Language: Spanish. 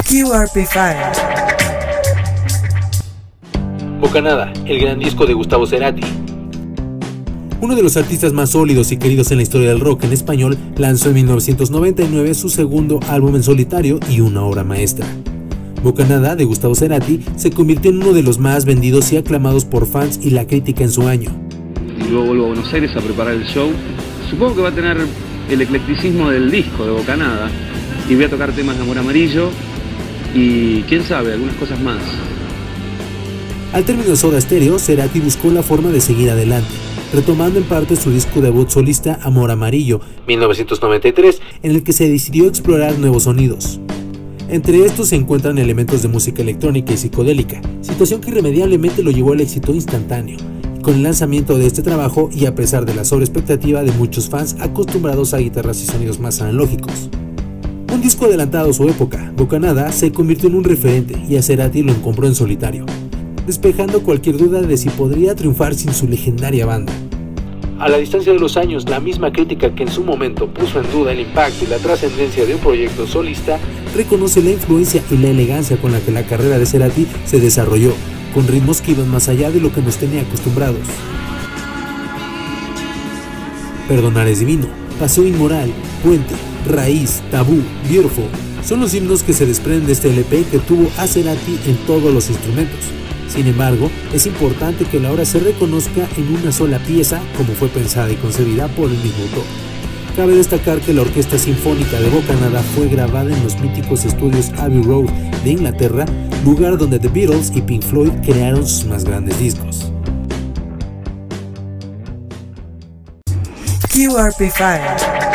QRP Fire. Bocanada, el gran disco de Gustavo Cerati. Uno de los artistas más sólidos y queridos en la historia del rock en español, lanzó en 1999 su segundo álbum en solitario y una obra maestra. Bocanada, de Gustavo Cerati, se convirtió en uno de los más vendidos y aclamados por fans y la crítica en su año. Y luego vuelvo a Buenos Aires a preparar el show. Supongo que va a tener el eclecticismo del disco de Bocanada, y voy a tocar temas de Amor Amarillo y quién sabe, algunas cosas más. Al término de Soda Stereo, Cerati buscó la forma de seguir adelante, retomando en parte su disco debut solista Amor Amarillo, 1993, en el que se decidió explorar nuevos sonidos. Entre estos se encuentran elementos de música electrónica y psicodélica, situación que irremediablemente lo llevó al éxito instantáneo. Con el lanzamiento de este trabajo, y a pesar de la sobreexpectativa de muchos fans acostumbrados a guitarras y sonidos más analógicos. Un disco adelantado a su época, Bocanada se convirtió en un referente y a Cerati lo encumbró en solitario, despejando cualquier duda de si podría triunfar sin su legendaria banda. A la distancia de los años, la misma crítica que en su momento puso en duda el impacto y la trascendencia de un proyecto solista, reconoce la influencia y la elegancia con la que la carrera de Cerati se desarrolló, con ritmos que iban más allá de lo que nos tenía acostumbrados. Perdonar es divino, Paseo inmoral, Puente, Raíz, Tabú, Beautiful, son los himnos que se desprenden de este LP que tuvo a Cerati en todos los instrumentos. Sin embargo, es importante que la obra se reconozca en una sola pieza, como fue pensada y concebida por el mismo autor. Cabe destacar que la Orquesta Sinfónica de Bocanada fue grabada en los míticos estudios Abbey Road de Inglaterra, lugar donde The Beatles y Pink Floyd crearon sus más grandes discos. QRP Fire.